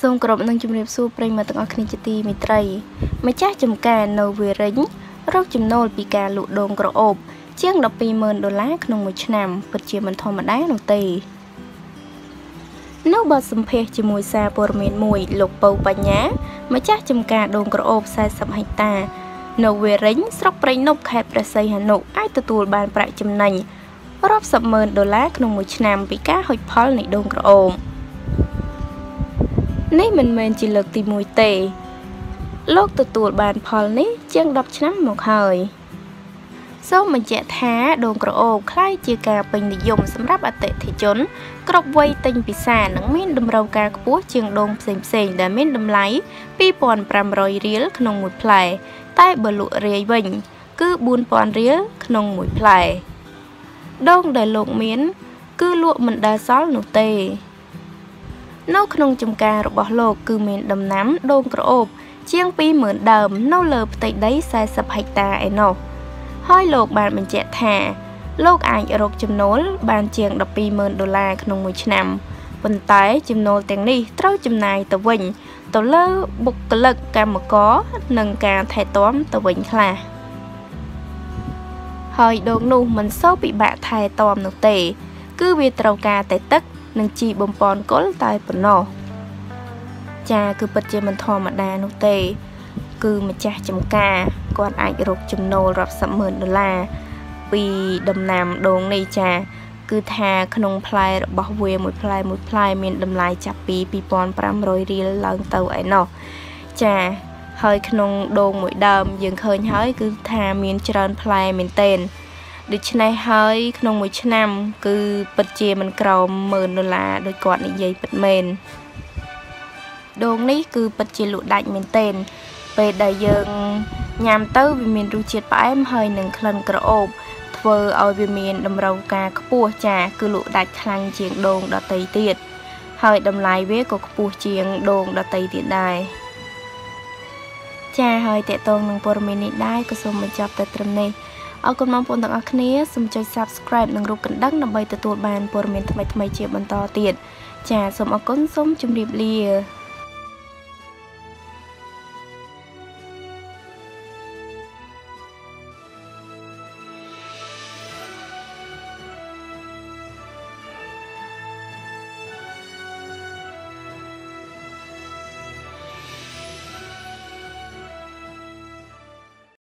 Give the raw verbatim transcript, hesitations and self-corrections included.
សូមគោរពនឹងជំរាបសួរប្រិយមិត្តទាំងអស់គ្នាជាទីមេត្រីម្ចាស់ចំការនៅវារិញរកចំណូលពីការលក់ដូងក្រអូបជាង ដប់ពីរម៉ឺន ដុល្លារក្នុងមួយឆ្នាំពិតជាមិនធម្មតានោះទេនៅបទសម្ភាសន៍ជាមួយសារព័ត៌មានមួយលោកពៅបញ្ញាម្ចាស់ចំការដូងក្រអូបสี่สิบហិកតានៅវារិញស្រុកព្រៃនប់ខេត្តព្រះសីហនុអាចទទួលបានប្រាក់ចំណេញរាប់សិបម៉ឺនដុល្លារក្នុងមួយឆ្នាំពីការហុចផលនៃដូងក្រអូបនេះមិនមែនជាលើកទីមួយទេលោកទទួលបានផលនេះជាងដប់ឆ្នាំមកហើយសូមបញ្ជាក់ថាដូងក្រអូបคล้ายជាការពេញនិយមសម្រាប់អតិថិជនគ្រប់វ័យទិញពិសានិងមានតម្រូវការខ្ពស់ជាងដូងផ្សេងៗដែលមានតម្លៃពីរពាន់ប្រាំរយរៀលក្នុងមួយផ្លែតែបើលក់រាយវិញគឺបួនពាន់រៀលក្នុងមួយផ្លែដូងដែលលោកមានគឺលក់មិនដែលសល់នោះទេនៅក្នុងចំការរបស់លោកគឺមានដំណាំដូងក្រអូបជាងពីរម៉ឺនដើមនៅលើផ្ទៃដីสี่สิบហិកតាឯណោះហើយលោកបានបញ្ជាក់ថាលោកអាចរកចំណូលបានជាង ដប់ពីរម៉ឺន ដុល្លារក្នុងមួយឆ្នាំប៉ុន្តែចំណូលទាំងនេះត្រូវចំណាយទៅវិញទៅលើបុគ្គលិកកម្មករនិងការថែទាំទៅវិញខ្លះហើយដូងនោះមិនសូវពិបាកថែទាំនោះទេគឺវាត្រូវការតែទឹកនិងជីបំពន់គល់តែប៉ុណ្ណោះចាគឺពិតជាមិនធម្មតានោះទេគឺម្ចាស់ចំការគាត់អាចរកចំណូលរាប់សិបម៉ឺនដុល្លារពីដំណាំដូងនេះចាគឺថាក្នុងផ្លែរបស់វាមួយផ្លែមួយផ្លែមានតម្លៃចាប់ពីពីរពាន់ប្រាំរយរៀលឡើងទៅឯណោះចាហើយក្នុងដូងមួយដើមយើងឃើញហើយគឺថាមានច្រើនផ្លែមែនទែនដូច្នេះហើយក្នុងមួយឆ្នាំគឺពិតជាមិនក្រោមម៉ឺនដុល្លារដោយគាត់និយាយពិតមែនដូងនេះគឺពិតជាលក់ដាច់មែនទែនពេលដែលយើងញ៉ាំទៅវាមានរសជាតិផ្អែមហើយនឹងក្លិនក្រអូបធ្វើឲ្យវាមានតម្រូវការខ្ពស់ចាគឺលក់ដាច់ខ្លាំងជាងដូងដទៃទៀតហើយតម្លៃវាក៏ខ្ពស់ជាងដូងដទៃទៀតដែរចាហើយតេតងនឹងព័ត៌មាននេះដែរក៏សូមបញ្ចប់តែត្រឹមនេះអរគុណបងប្អូនទាំងអស់គ្នាសូមចុច Subscribe និងរូបកណ្ដឹងដើម្បីទទួលបានព័ត៌មានថ្មីៗជាបន្តទៀតចាសូមអរគុណសូមជម្រាបលា